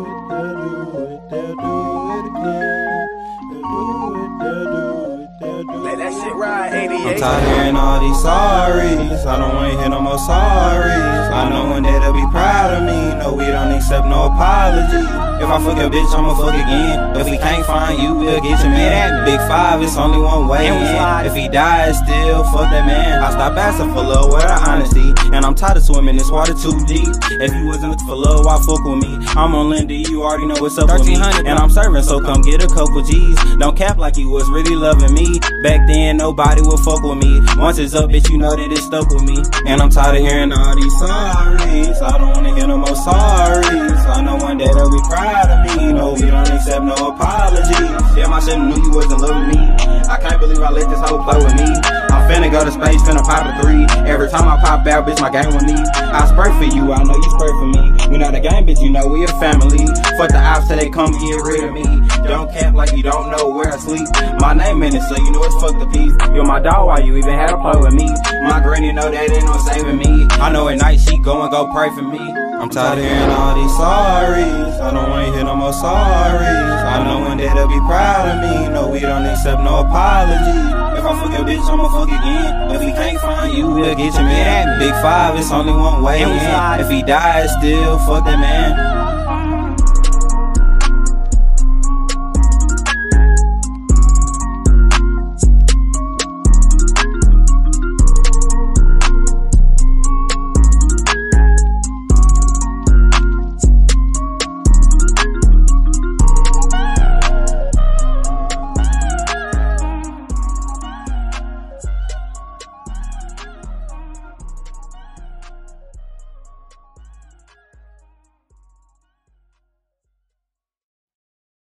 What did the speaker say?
Let that shit ride, 88. I'm tired of hearing all these sorries. I don't wanna hear no more sorries. I know one day they'll be proud of me. No, we don't accept no apology. If I fuck your bitch, I'ma fuck again. If we can't find you, we'll get your man. That big five, it's only one way in. If he dies still, fuck that man. I stop asking for love, where the honesty. And I'm tired of swimming, this water too deep. If you wasn't looking for love, why fuck with me? I'm on Lindy, you already know what's up with me. And I'm serving, so come get a couple G's. Don't cap like you was really loving me. Back then, nobody would fuck with me. Once it's up, bitch, you know that it's stuck with me. And I'm tired of hearing all these sorries. I don't wanna hear no more sorries. I know one day they'll be proud of me. No, we don't accept no apologies. Damn, I should've knew you wasn't loving me. I can't believe I let this hoe play with me. I'm finna go to space, finna pop a 3. Every time I pop out, bitch, my game with me. I spray for you, I know you spray for me. We not a game, bitch, you know we a family. Fuck the ops till they come get rid of me. Don't cap like you don't know where I sleep. My name in it, so you know it's fuck the peace. You're my dog, why you even had to play with me? My granny know that ain't no saving me. I know at night she go and go pray for me. I'm tired of hearing all these sorries. I don't wanna hear no more sorries. I know one day they'll be proud of me. No, we don't accept no apology. If I fuck your bitch, I'ma fuck again. If we can't find you, we'll get your man. That big five, it's only one way in. If he dies still, fuck that man.